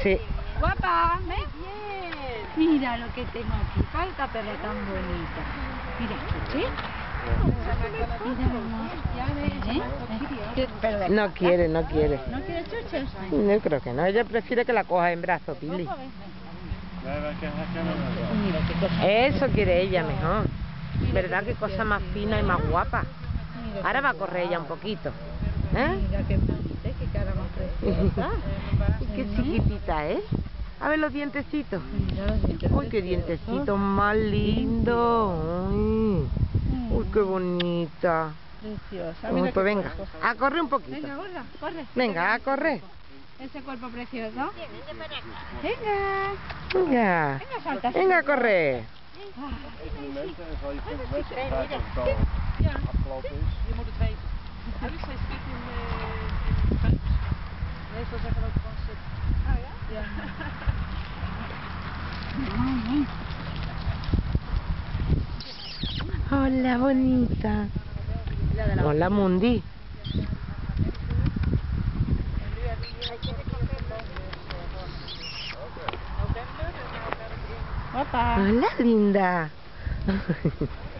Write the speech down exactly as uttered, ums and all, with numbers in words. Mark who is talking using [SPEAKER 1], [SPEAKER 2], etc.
[SPEAKER 1] Sí.
[SPEAKER 2] Guapa, ¿ves? Bien. Mira lo que tengo aquí. Falta perro tan bonita. Mira, ¿sí? Mira,
[SPEAKER 1] No quiere, no quiere.
[SPEAKER 2] ¿No quiere chuches?
[SPEAKER 1] Yo creo que no. Ella prefiere que la coja en brazos, Pili.
[SPEAKER 2] Mira qué cosa.
[SPEAKER 1] Eso quiere ella mejor. ¿Verdad? Qué cosa más fina y más guapa. Ahora va a correr ella un poquito. ¿Eh?
[SPEAKER 2] Mira qué bonita, qué cara más preciosa.
[SPEAKER 1] Y qué chiquitita, ¿eh? A ver los dientecitos.
[SPEAKER 2] Mira los dientes.
[SPEAKER 1] Uy, qué dientecitos más lindos. Uy, uy, qué bonita.
[SPEAKER 2] Preciosa.
[SPEAKER 1] Uy, pues venga, a correr un poquito.
[SPEAKER 2] Venga, gorda, corre.
[SPEAKER 1] Venga, a correr.
[SPEAKER 2] Ese cuerpo precioso. Venga.
[SPEAKER 1] Venga.
[SPEAKER 2] Venga, salta.
[SPEAKER 1] Venga a correr.
[SPEAKER 3] Je moet het weten. Hij is steeds niet in de foto's. Meestal zeggen ook van zit. Oh ja? Ja.
[SPEAKER 1] Hola, bonita. Hola, Mundi.
[SPEAKER 2] Guapa.
[SPEAKER 1] Hola, linda.